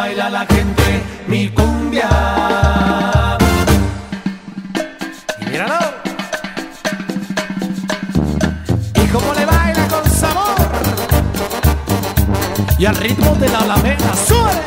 baila la gente mi cumbia. Y míralo. Y cómo le baila con sabor. Y al ritmo de la alameda sube.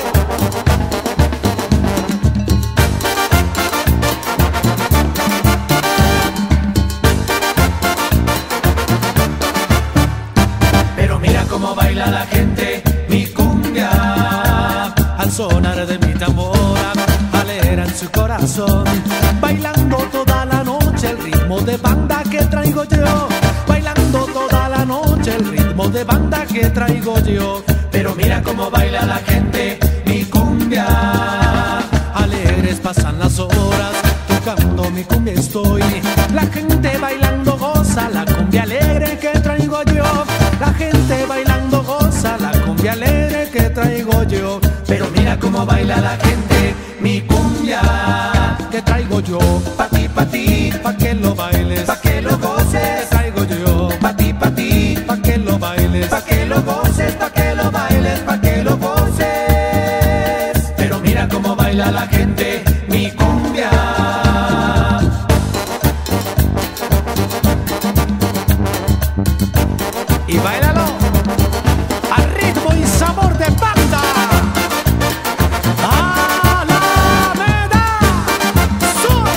Pero mira cómo baila la gente mi cumbia. Al sonar de mi tambora, alegra en su corazón, bailando toda la noche el ritmo de banda que traigo yo, bailando toda la noche el ritmo de banda que traigo yo. Pero mira cómo baila la gente mi cumbia. Alegres pasan las horas, tocando mi cumbia estoy, la gente bailando goza la cumbia alegre que traigo yo, la gente bailando goza la cumbia alegre que traigo yo. Pero mira cómo baila la gente mi cumbia que traigo yo, pa' ti, pa' que lo bailes, pa' que lo goces, traigo yo, pa' ti, pa' que lo bailes, pa' que lo goces, pa' que lo bailes, pa' que lo goces. Pero mira cómo baila la gente mi cumbia. Y báilalo al ritmo y sabor de banda. Alameda, sube.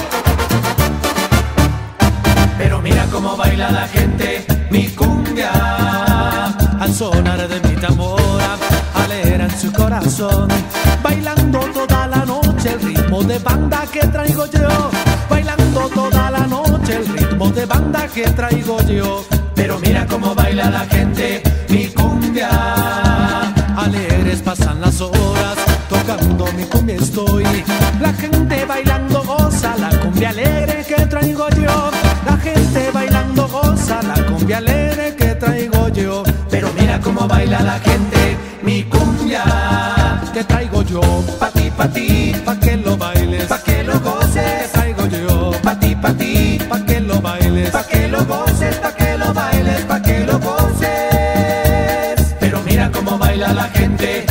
Pero mira cómo baila la gente mi cumbia. Al sonar de mi tambora, alegra en su corazón, bailando toda la noche el ritmo de banda que traigo yo, bailando toda la noche el ritmo de banda que traigo yo. Pero mira cómo baila la gente mi cumbia. Alegres pasan las horas, tocando mi cumbia estoy, la gente bailando goza la cumbia alegre que traigo yo, la gente bailando goza la cumbia alegre que traigo yo. Pero mira cómo baila la gente mi cumbia que traigo yo, pa' ti, pa' que lo bailes, pa' que lo goces, traigo yo, pa' ti, pa' que lo bailes, pa' que lo goces, pa' que lo bailes, pa' que lo goces. Pero mira cómo baila la gente